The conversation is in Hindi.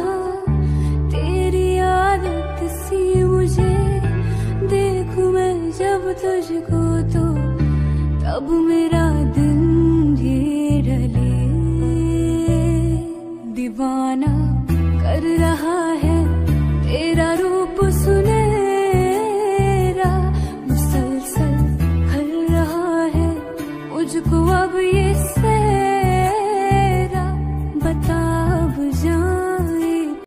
तेरी आदत सी मुझे देखूं मैं जब तुझको तो तब मेरा दिन भी ढले। दीवाना कर रहा है तेरा रूप सुनहरा, मुसलसल कर रहा है मुझको अब ये